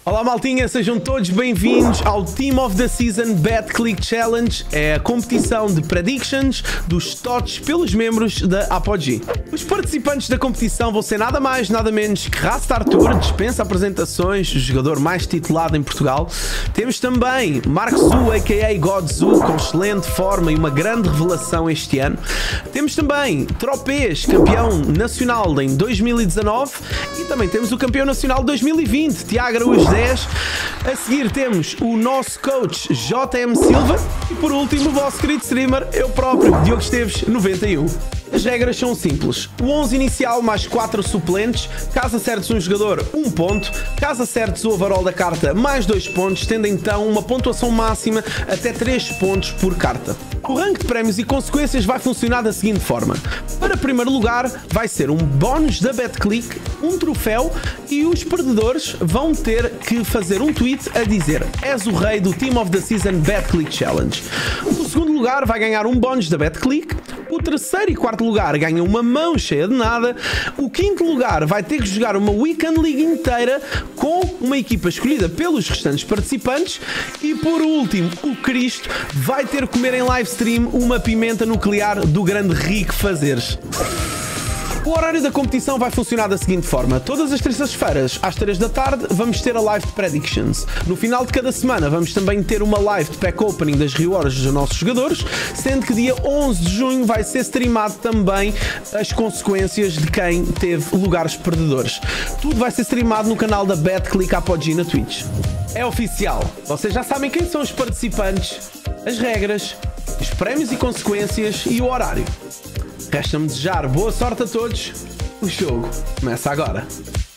Olá maltinha, sejam todos bem-vindos ao Team of the Season BetClick Challenge. É a competição de predictions dos TOTS pelos membros da Apogee. Os participantes da competição vão ser nada mais, nada menos que Rasta Arthur, dispensa apresentações, o jogador mais titulado em Portugal. Temos também Mark Zu, a.k.a. Godzu, com excelente forma e uma grande revelação este ano. Temos também Tropez, campeão nacional em 2019. E também temos o campeão nacional de 2020, Tiago Araújo 10. A seguir temos o nosso coach JM Silva e por último o vosso querido streamer, eu próprio, Diogo Esteves 91. As regras são simples. O 11 inicial mais 4 suplentes. Caso acertes um jogador, 1 ponto. Caso acertes o overall da carta, mais 2 pontos, tendo então uma pontuação máxima até 3 pontos por carta. O ranking de prémios e consequências vai funcionar da seguinte forma. Para primeiro lugar, vai ser um bónus da BetClick, um troféu e os perdedores vão ter que fazer um tweet a dizer: és o rei do Team of the Season BetClick Challenge. O segundo lugar vai ganhar um bónus da BetClick. O terceiro e quarto lugar ganham uma mão cheia de nada. O quinto lugar vai ter que jogar uma Weekend League inteira com uma equipa escolhida pelos restantes participantes. E por último, o Cristo vai ter que comer em live stream uma pimenta nuclear do grande Rick Fazeres. O horário da competição vai funcionar da seguinte forma. Todas as terças-feiras, às 3 da tarde, vamos ter a live de predictions. No final de cada semana, vamos também ter uma live de pack opening das rewards dos nossos jogadores, sendo que dia 11 de junho vai ser streamado também as consequências de quem teve lugares perdedores. Tudo vai ser streamado no canal da BetClick Apogee na Twitch. É oficial. Vocês já sabem quem são os participantes, as regras, os prémios e consequências e o horário. Resta-me desejar boa sorte a todos. O jogo começa agora.